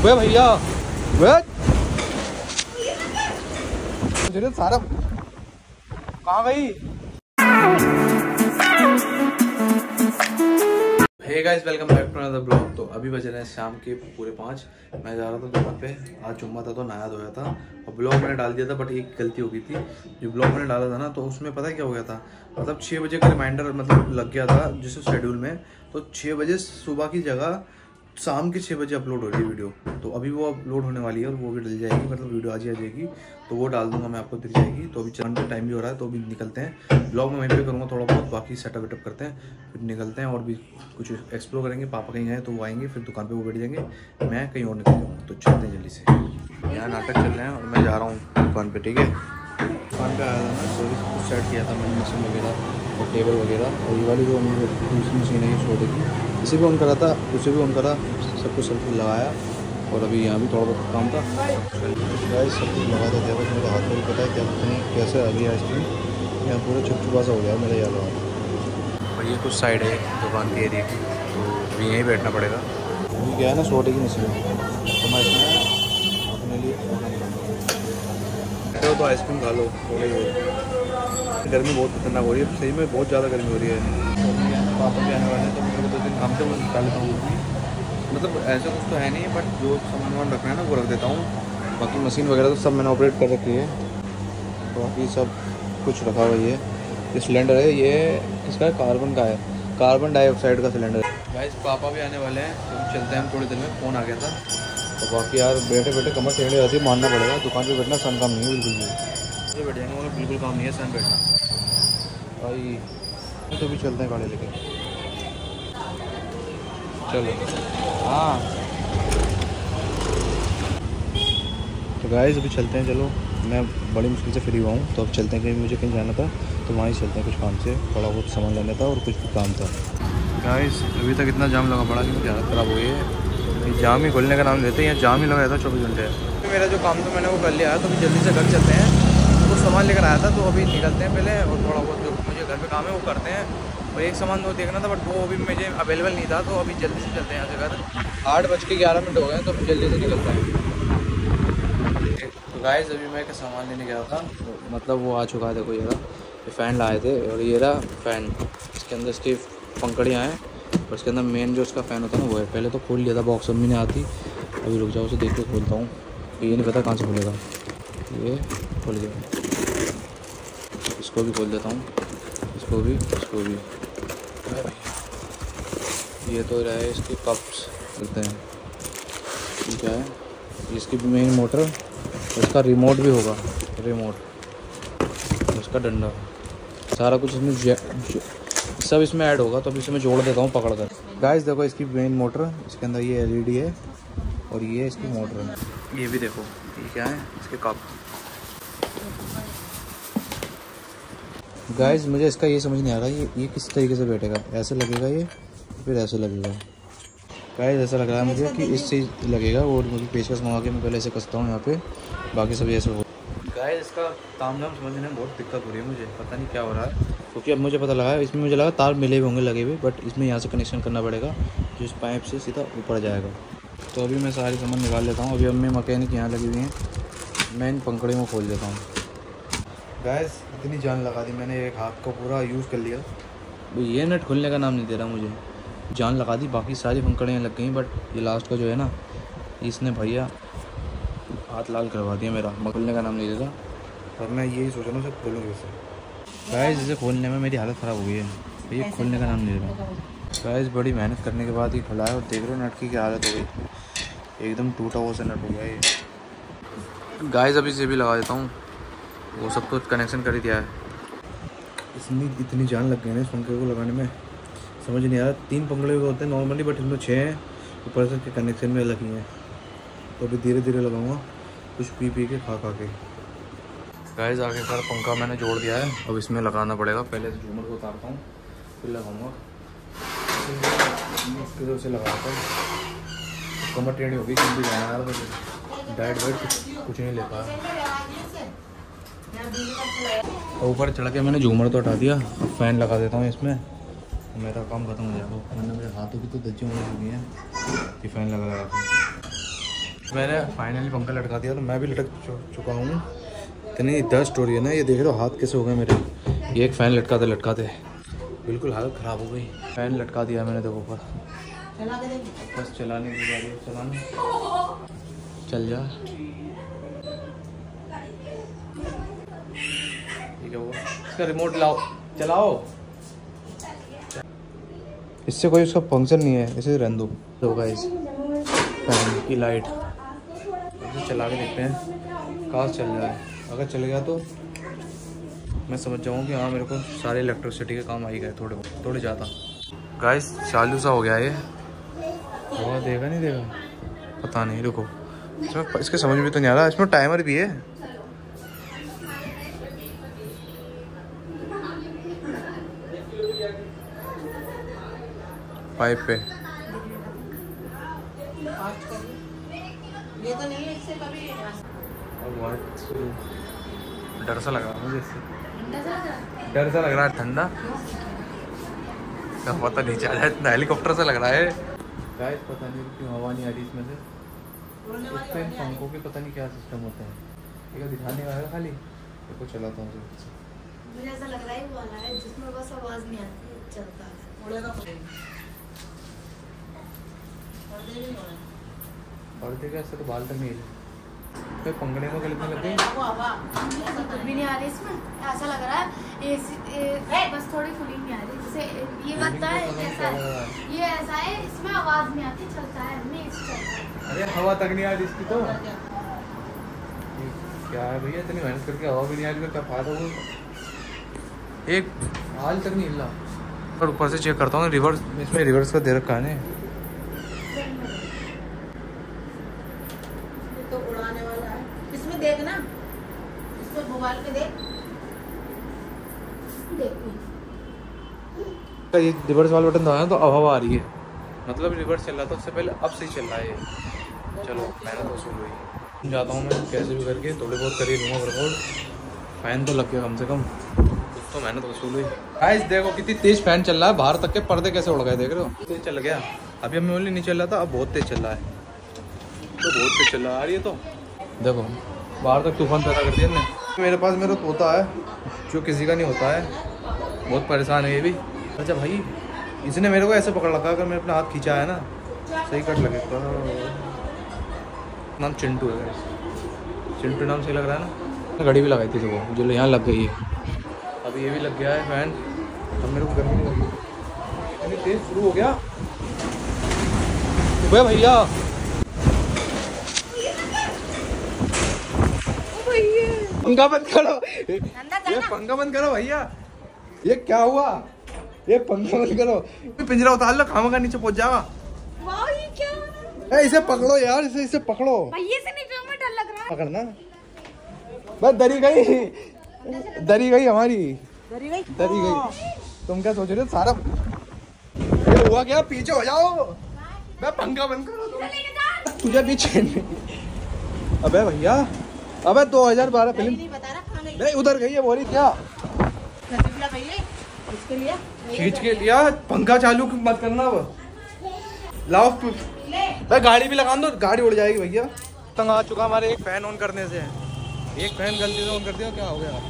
वे भैया वे सारा कहाँ गई? Hey guys, welcome back to another blog. तो अभी बज रहे हैं शाम के पूरे 5। मैं जा रहा था दुकान पे, आज जुम्मा था तो नहाया धोया था और ब्लॉग मैंने डाल दिया था, बट एक गलती हो गई थी। जो ब्लॉग मैंने डाला था ना, तो उसमें पता क्या हो गया था, मतलब 6 बजे का रिमाइंडर मतलब लग गया था जिस शेड्यूल में, तो 6 बजे सुबह की जगह शाम के 6 बजे अपलोड हो रही है वीडियो। तो अभी वो अपलोड होने वाली है और वो भी डल जाएगी, मतलब वीडियो आज ही आ जाएगी, तो वो डाल दूंगा मैं, आपको दिख जाएगी। तो अभी चरण का टाइम भी हो रहा है, तो अभी निकलते हैं। ब्लॉग में वहीं पे करूँगा थोड़ा बहुत, बाकी सेटअप वेटअप करते हैं, फिर निकलते हैं और भी कुछ एक्सप्लोर करेंगे। पापा कहीं आए तो वो आएंगे, फिर दुकान पर वो बैठ जाएंगे, मैं कहीं और निकल जाऊँगा। तो चलते हैं जल्दी से। यहाँ नाटक चल रहे हैं और मैं जा रहा हूँ दुकान पर, ठीक है। दुकान पर आया था मैं, सर्विस कुछ सेट किया था मैंने, मशीन वगैरह और टेबल वगैरह, और ये वाली जो दूसरी मशीन है ये छोड़ देगी, इसे भी ऑन करा था, उसे भी ऑन करा, सब कुछ लगाया। और अभी यहाँ भी थोड़ा बहुत काम था, गाइस सब कुछ लगा देते हैं। बस मेरे हाथ में भी पता है क्या कहते हैं, कैसे आ गई आइसक्रीम, यहाँ पूरा चुपचुपा सा हो गया मेरा यार हाथ। और ये कुछ साइड है दुकान के एरिया की, तो अभी यहीं बैठना पड़ेगा। अभी क्या है ना, छोटे की मशीन, तो मैं इसमें अपने लिए तो आइसक्रीम खा लो थोड़ी बहुत। गर्मी बहुत खतरनाक हो रही है, सही में बहुत ज़्यादा गर्मी हो रही है। पापा भी आने वाले हैं, तो मेरे को 2 दिन काम से वो निकाल लेता हूँ। मतलब ऐसा कुछ तो है नहीं, बट जो सामान रखना है ना वो रख देता हूँ। बाकी मशीन वगैरह तो सब मैंने ऑपरेट कर रखी है, बाकी सब कुछ रखा हुआ ही है। ये सिलेंडर है, ये इसका कार्बन का है, कार्बन डाइऑक्साइड का सिलेंडर है। गाइस पापा भी आने वाले हैं, तो चलते हैं हम थोड़ी देर में। फ़ोन आ गया था, तो बाकी यार बैठे बैठे कमर टेढ़ी जाती है, मानना पड़ेगा। दुकान पर बैठना सन काम नहीं है बिल्कुल भी, बैठ जाएंगे मगर बिल्कुल काम नहीं है सन बैठना भाई। तो भी चलते हैं गाड़ी लेके, चलो। हाँ तो गाइस अभी चलते हैं, चलो। मैं बड़ी मुश्किल से फ्री हुआ हूँ, तो अब चलते हैं। कहीं मुझे कहीं जाना था तो वहाँ ही चलते हैं, कुछ काम से, थोड़ा बहुत सामान लेना था और कुछ भी काम था। गाइस अभी तक इतना जाम लगा पड़ा कि मुझे हालत ख़राब हो गई है। ये जाम ही खोलने का नाम लेते हैं, यहाँ जाम ही लगा रहता है 24 घंटे। मेरा जो काम था मैंने वो कर लिया है, तो अभी जल्दी से घर चलते हैं। कुछ सामान लेकर आया था, तो अभी निकलते हैं पहले, और थोड़ा बहुत जो मुझे घर पर काम है वो करते हैं। और एक सामान वो देखना था, बट वो अभी मुझे अवेलेबल नहीं था, तो अभी जल्दी से चलते हैं यहाँ से घर। 8:11 हो गए हैं, तो अभी जल्दी से निकलते हैं। तो गाइस अभी मैं एक सामान लेने गया था, तो मतलब वो आ चुका है। देखो ये फ़ैन लाए थे, और ये रहा फ़ैन, इसके अंदर इसकी पंखड़ियाँ हैं, और इसके अंदर मेन जो इसका फ़ैन होता है ना वो है। पहले तो खोल लिया था बॉक्स, अम्मी ने आती। अभी रुक जाओ, उसे देख के खोलता हूँ, तो ये नहीं पता कहाँ से खुलेगा। ये खोल गया, इसको भी खोल देता हूँ, इसको भी, इसको भी। ये तो रहे इसके कप्स बोलते हैं, ठीक है। इसकी मेन मोटर, इसका रिमोट भी होगा, रिमोट, इसका डंडा, सारा कुछ इसमें सब इसमें ऐड होगा। तो अभी इसे मैं जोड़ देता हूँ पकड़ कर। गाइस देखो इसकी मेन मोटर, इसके अंदर ये LED है, और ये इसकी मोटर है। ये भी देखो, ये क्या है, इसके कप। गाइस मुझे इसका ये समझ नहीं आ रहा, ये किस तरीके से बैठेगा, ऐसे लगेगा ये, फिर ऐसे लगेगा। गाइस ऐसा लग रहा है मुझे कि इससे लगेगा, और मुझे पेचकस मंगा के मैं पहले ऐसे कसता हूँ यहाँ पे, बाकी सब ऐसे हो। गाइस इसका तामझाम समझने में बहुत दिक्कत हो रही है मुझे, पता नहीं क्या हो रहा है, क्योंकि अब मुझे पता लगा है, इसमें मुझे लगा तार मिले भी होंगे लगे हुए, बट इसमें यहाँ से कनेक्शन करना पड़ेगा, जो इस पाइप से सीधा ऊपर जाएगा। तो अभी मैं सारी सामान निकाल लेता हूँ। अभी अब मैं मैकेनिक यहाँ लगी हुई हैं, मैं इन पंखड़ियों को खोल देता हूँ। गाइस इतनी जान लगा दी मैंने, एक हाथ को पूरा यूज़ कर लिया, ये नट खुलने का नाम नहीं दे रहा, मुझे जान लगा दी। बाकी सारी पंखड़ियाँ लग गई, बट ये लास्ट का जो है ना, इसने भैया हाथ लाल करवा दिया मेरा, खुलने का नाम नहीं देता। और मैं यही सोच रहा हूँ सब खोलूँगी इसे। गाइस इसे खोलने में मेरी हालत ख़राब हो गई है, ये खोलने का नाम नहीं दे रहा। गाइस बड़ी मेहनत करने के बाद ही खुला है, और देख रहे हो नट की क्या हालत हो गई, एकदम टूटा हुआ सा नट हो गया ये। गाइस अभी इसे भी लगा देता हूँ, वो सब तो कनेक्शन कर ही दिया है। इसमें इतनी जान लग गई ना इस पंखे को लगाने में, समझ नहीं आ रहा। 3 पंखड़े होते हैं नॉर्मली, बट इसमें 6 हैं, ऊपर से कनेक्शन में लगी हैं। तो अभी धीरे धीरे लगाऊंगा, कुछ पी के खा के। गाइस आखिरकार पंखा मैंने जोड़ दिया है, अब इसमें लगाना पड़ेगा। पहले से झूमर को उतारता हूँ, फिर लगाऊंगा, मुश्किल से लगाता हूँ। कमर टेढ़ी होगी, कहीं भी जाना यार, मुझे डाइट वाइट कुछ नहीं ले पाया। ऊपर चढ़ के मैंने झूमर तो हटा दिया, अब फ़ैन लगा देता हूँ इसमें, मेरा काम खत्म हो जाएगा। वरना मेरे हाथों की तो दज्जी होने लगी हैं, ये फ़ैन लगा। मैंने फाइनली पंखा लटका दिया, तो मैं भी लटक चुका हूँ। इतनी डस्ट हो रही है ना, ये देख रहे हो हाथ कैसे हो गए मेरे। ये एक फ़ैन लटकाते बिल्कुल हालत ख़राब हो गई। फ़ैन लटका दिया मैंने, देखो ऊपर, बस चलाने की बारी है। चलाना, चल जा। ठीक है, वो इसका रिमोट लाओ, चलाओ। इससे कोई उसका फंक्शन नहीं है, इसे रहने दो। तो गाइस फैन की लाइट इसे चला के देखते हैं कहाँ चल रहा है। अगर चल गया तो मैं समझ जाऊँ कि हाँ मेरे को सारे इलेक्ट्रिसिटी के काम आ ही गए, थोड़े ज़्यादा। गाइस चालू सा हो गया ये, हवा देगा नहीं देगा पता नहीं। रुको, इसमें इसके समझ में तो नहीं आ रहा, इसमें टाइमर भी है। पाइप पे ये तो नहीं है, इससे कभी डर सा लग रहा है मुझे, इससे डर सा लग रहा है। ठंडा क्या पता नीचे आ जाए, इतना हेलीकॉप्टर सा लग रहा है। गाइस पता नहीं क्यों हवा नहीं आ रही इसमें से। इसमें इन पंखों के पता नहीं क्या सिस्टम होता है। ये दिखाने वाला है खाली, देखो चलाता हूँ। मुझे ऐसा लग रहा है वो वाला है जिसमें बस आवाज नहीं आती, चलता है। पर्दे का ऐसा तो बाल तक नहीं है। पंखड़े में गलती लग गई, कुछ भी नहीं आ रही इसमें। ऐसा लग रहा है बस थोड़ी कूलिंग नहीं आ रही। जैसे ये लगता है ऐसा है, ये ऐसा है इसमें आवाज नहीं आती, चलता है नहीं चलता। अरे हवा तक नहीं आ रही इसकी तो। क्या है भैया, इतनी मेहनत करके हवा भी नहीं आ रही, क्या फायदा हुआ। एक हाल तक नहीं हिल रहा। और ऊपर से चेक करता हूँ रिवर्स, इसमें रिवर्स का दे रखा है। तो उड़ाने वाला है इसमें, देख ना, इसमें मोबाइल पे देख। ये रिवर्स वाला बटन दबाया तो अब हवा आ रही है, मतलब रिवर्स चल रहा था उससे पहले, अब सही चल रहा है ये। चलो मेहनत वसूल हुई। जाता हूँ मैं कैसे भी करके, थोड़े बहुत कर ही लूँगा वर्कआउट। फैन तो लग गया कम से कम, कुछ तो मेहनत वसूल हुई। गाइस देखो कितनी तेज फैन चल रहा है, बाहर तक के पर्दे कैसे उड़ गए, देख रहे हो। तेज चल गया, अभी हमें ओनली नहीं चल रहा था, अब बहुत तेज चल रहा है। तो बहुत तेज चल रहा है, आ रही है तो देखो बाहर तक तूफान पैदा कर दिया हमने। मेरे पास मेरा तोता है जो किसी का नहीं होता है, बहुत परेशान है ये भी। अच्छा भाई, इसने मेरे को ऐसे पकड़ रखा, अगर मैंने अपना हाथ खींचा है ना सही कट लगेगा। नाम चिंटू है, चिंटू नाम सही लग रहा है ना। घड़ी भी लगाई थी तो वो जो यहाँ लग गई है, अब ये भी लग गया है फैन। अब मेरे को गर्मी नहीं लगी, इतनी तेज शुरू हो गया भैया। पंखा बंद करो, ये पंखा बंद करो भैया। ये क्या हुआ, ये पंखा बंद करो। पिंजरा उतार लो, खामा का नीचे पहुंच जाएगा। ये क्या है? इसे पकड़ो यार, इसे पकड़ो। भैया से नहीं, जो मैं डर लग रहा है। पकड़ना बस, दरी गई हमारी, दरी गई। तुम क्या सोच रहे हो सारा, ये हुआ क्या, पीछे हो जाओ। मैं पंखा बंद करो, तुझे पीछे। अबे भैया, अबे 2012 फिल्म नहीं उधर गई है, बोली क्या खींच के लिया। पंखा चालू मत करना, अब लाओ भाई, गाड़ी भी लगा दो, गाड़ी उड़ जाएगी भैया। तंग आ चुका हमारे एक फैन ऑन करने से, एक फैन गलती से ऑन कर दिया, क्या हो गया।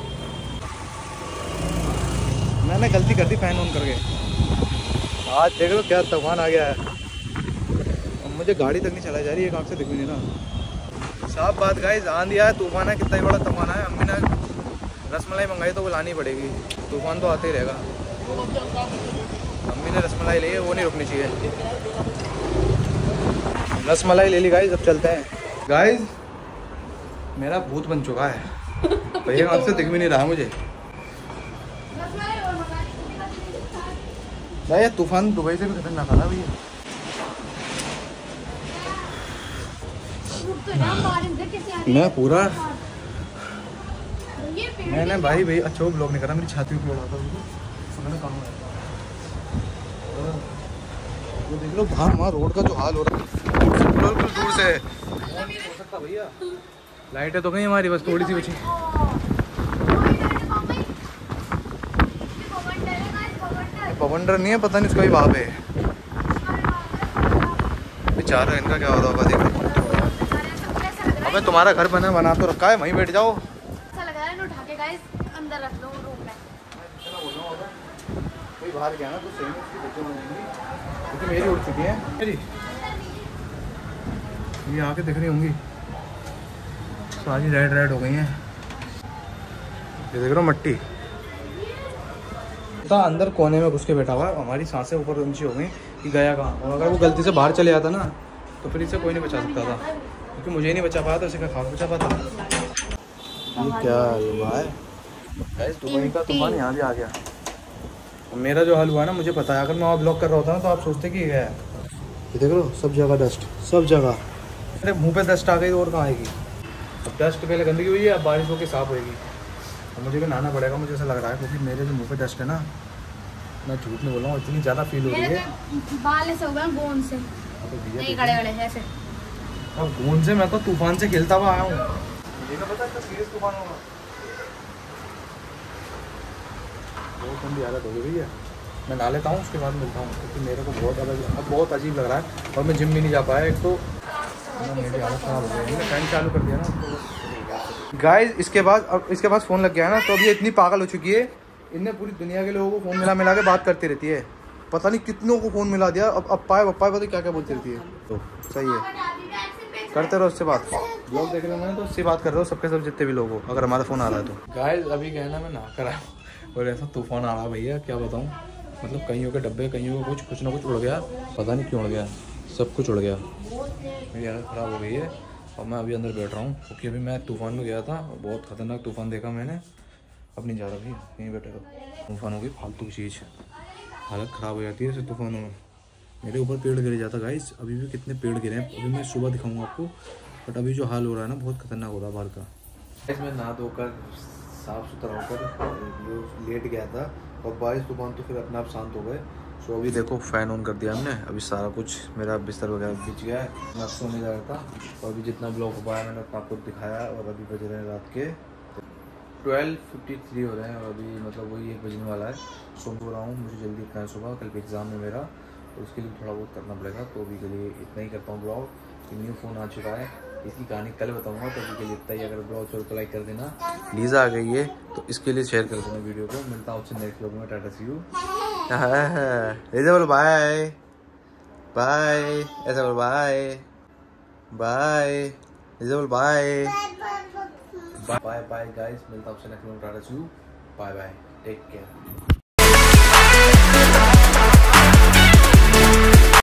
मैंने गलती कर दी फैन ऑन करके। आज देख लो क्या तूफान आ गया है, मुझे गाड़ी तक नहीं चलाई जा रही है, एक आँख से दिख भी नहीं रहा। साफ बात गाइस, आंधी आया, तूफान है, कितना ही बड़ा तूफान है। अम्मी ने रसमलाई मंगाई तो वो लानी पड़ेगी, तूफान तो आते ही रहेगा। अम्मी ने रसमलाई ली है, वो नहीं रुकनी चाहिए। रसमलाई ले ली गाइस, अब चलते हैं। गाइस मेरा भूत बन चुका है भैया, आपसे दिख भी नहीं रहा मुझे। भैया तूफान दुबई से भी खतरनाक था भैया। मैं पूरा मैंने भाई अच्छा वो ब्लॉग नहीं करा, मेरी छाती पे उड़ा था वो। देख लो वहाँ रोड का जो हाल हो रहा है, बिल्कुल दूर से हो सकता भैया। लाइटें तो गई हमारी, बस थोड़ी सी बची। पवंडर नहीं है, पता नहीं इसका भी वहाँ पे बेचारा, इनका क्या होता होगा। देख अबे तुम्हारा घर बना तो रखा है, वहीं बैठ जाओ। अच्छा लग रहा है, उठा के गाइस अंदर रख लो रूम में। कोई बाहर गया ना तो सही में उसकी बच्चे बनेंगी, क्योंकि मेरी उड़ चुकी है मेरी, ये आके दिख रही होंगी सारी रेड हो गई हैं। ये देख रहे हो मट्टी, तो अंदर कोने में घुस के बैठा हुआ है। हमारी सांसें ऊपर ऊंची हो गई कि गया कहाँ, और अगर वो गलती से बाहर चले जाता ना तो फिर इसे कोई नहीं बचा सकता था, क्योंकि मुझे नहीं बचा पाया तो इसे खास बचा पाता। ये क्या हुआ है गाइस, दुबई का तूफान यहाँ भी आ गया। मेरा जो हाल हुआ है ना मुझे पता है, अगर मैं वहाँ ब्लॉक कर रहा होता ना तो आप सोचते कि ये देख लो सब जगह डस्ट, सब जगह। मेरे मुंह पे डस्ट आ गई और कहाँ आएगी। अब डस्ट पहले गंदगी हुई है, अब बारिश होकर साफ होएगी। अब मुझे भी नहाना पड़ेगा, मुझे ऐसा लग रहा है, क्योंकि मेरे जो मुंह पे डस्ट है ना, मैं झूठ नहीं बोल रहा हूँ, इतनी ज़्यादा फील हो रही है। बाल ऐसे हो गए गोंद से, नहीं खड़े ऐसे। अब गोंद से मैं तो तूफान से खेलता हुआ आया हूँ, मुझे क्या पता सीरियस तूफान होगा। बहुत ठंडी हालत हो गई भैया, मैं नहा लेता हूँ उसके बाद मिलता हूँ, क्योंकि मेरे को बहुत अजीब लग रहा है और मैं जिम भी नहीं जा पाया। एक तो मेरी हालत ख़राब हो गई, मैंने फैन चालू कर दिया ना गाइस। इसके बाद फ़ोन लग गया ना, तो अभी इतनी पागल हो चुकी है, इनने पूरी दुनिया के लोगों को फ़ोन मिला के बात करती रहती है। पता नहीं कितनों को फ़ोन मिला दिया। अब पाए पता क्या क्या बोलती रहती है। तो सही है, करते रहो उससे बात। ब्लॉग देख रहे हो मैंने तो उससे बात कर रहा हूँ, सबके सब जितने भी लोग हो, अगर हमारा फ़ोन आ रहा है तो। गाइस अभी कहना मैं नहा कर आया और ऐसा तूफान आ रहा भैया, क्या बताऊँ। मतलब कईयों के डब्बे, कईयों का कुछ ना कुछ उड़ गया, पता नहीं क्यों उड़ गया, सब कुछ उड़ गया। मेरी हालत ख़राब हो गई है और मैं अभी अंदर बैठ रहा हूँ, क्योंकि अभी मैं तूफान में गया था, बहुत ख़तरनाक तूफान देखा मैंने। अब नहीं जा रहा भाई, यहीं बैठे रहो। तूफानों की फालतू की चीज़, हालत ख़राब हो जाती है ऐसे तूफानों में। मेरे ऊपर पेड़ गिर जाता गाइस, अभी भी कितने पेड़ गिरे हैं, अभी मैं सुबह दिखाऊंगा आपको। बट अभी जो हाल हो रहा है ना, बहुत खतरनाक हो रहा है बाहर का। मैं नहा धोकर साफ़ सुथरा होकर लेट गया था और बारिश तूफान तो फिर अपने आप शांत हो गए। सो अभी देखो फ़ैन ऑन कर दिया हमने, अभी सारा कुछ मेरा बिस्तर वगैरह बिछ गया है, मैं सोने जा रहा था। और अभी जितना ब्लॉग हो पाया मैंने आपको दिखाया। और अभी बज रहे हैं रात के 12:53 हो रहे हैं, और अभी मतलब वही 1 बजने वाला है। सो रहा हूँ, मुझे जल्दी उठना है सुबह, कल पे एग्ज़ाम है मेरा, तो उसके लिए थोड़ा बहुत करना पड़ेगा। तो अभी के लिए इतना ही करता हूँ ब्लॉग। न्यू फ़ोन आ चुका है, इसकी कहानी कल बताऊँगा, तो अभी के लिए इतना ही। अगर ब्लॉग छोड़ तो लाइक कर देना। लीज़ा आ गई है तो इसके लिए शेयर कर देना वीडियो को। मिलता हूँ आपसे नेक्स्ट ब्लॉग में, टाटा सी यू। ऐसे बोलो बाय बाय, ऐसे बोलो बाय बाय, ऐसे बोलो बाय बाय बाय गाइस। मिलता हूँ आपसे नेक्स्ट ब्लॉग में, tata see you, bye bye, take care.